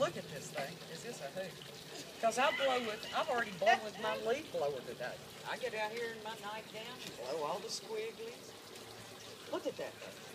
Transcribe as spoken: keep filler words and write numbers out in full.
Look at this thing. Is this a hoot? Because I blow with, I've already blown with my leaf blower today. I get out here in my nightgown and blow all the squigglies. Look at that thing.